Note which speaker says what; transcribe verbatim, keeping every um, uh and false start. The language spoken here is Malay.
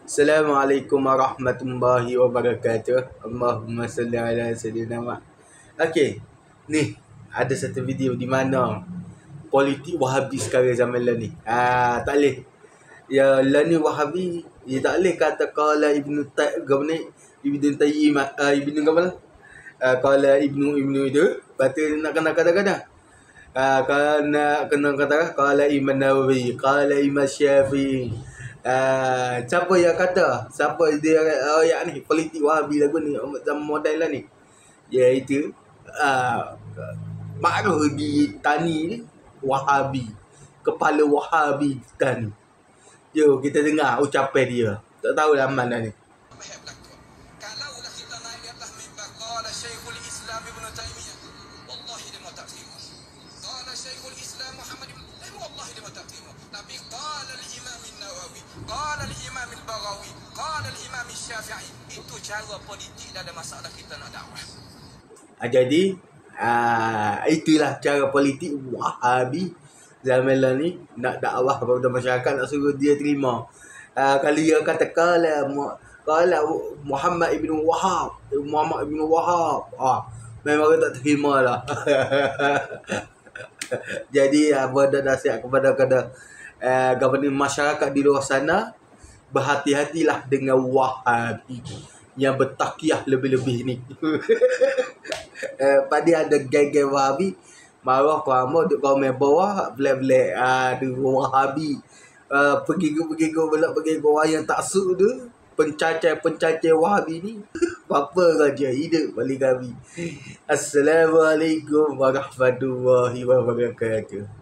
Speaker 1: Assalamualaikum warahmatullahi wabarakatuh. Allahumma salli ala sayyidina Muhammad. Okey, ni ada satu video di mana politik Wahabi sekarang zaman lah ni. Ah, tak boleh. Ya, lah ni Wahabi, dia tak boleh kata qala Ibnu Tayyib ni, Ibnu Tayyib, uh, Ibnu apa lah? Uh, qala Ibnu Ibnu itu, berarti nak kena kata-kata. Ah, kalau nak kena kata qala Imam Nawawi, qala Imam Syafi'i. Uh, siapa yang kata? Siapa dia uh, yang ni politik Wahabi lagu ni zaman model lah ni. Iaitu uh, makruh di Tani ni Wahabi. Kepala Wahabi Tani. Jom kita dengar ucapan dia. Tak tahu lah mana ni.
Speaker 2: Kalaulah kita naik di atas mimbar, qala Syekhul Islam Ibnu Taimiyah, wallahi dia mau tak terima. Qala Syekhul Islam Muhammad ibn, eh wallahi dia mau tak terima. Tapi qala al-Imam an-Nawawi, qala al-Imam al-Baghawi, qala al-Imam Syafi'i. Itu cara politik dalam masalah kita nak dakwah.
Speaker 1: Ah, jadi ah, itulah cara politik Wahabi zaman lah ni nak dakwah kepada masyarakat, nak suruh dia terima. Ah, kalau dia kata qala qala Muhammad ibn Wahab, Muhammad ibn Wahab, ah memang dia tak terima lah. Jadi apa dah nasihat kepada kepada uh, government masyarakat di luar sana, berhati-hatilah dengan Wahabi yang bertakiah lebih-lebih ni. uh, pada ada geng-geng Wahabi marah kamu duk komen bawah black-black ah uh, Wahabi uh, pergi ke pergi ke belak pergi ke yang tak su tu pencacai-pencacai Wahabi ni. Apa raja hidup balik kami. Assalamualaikum warahmatullahi wabarakatuh.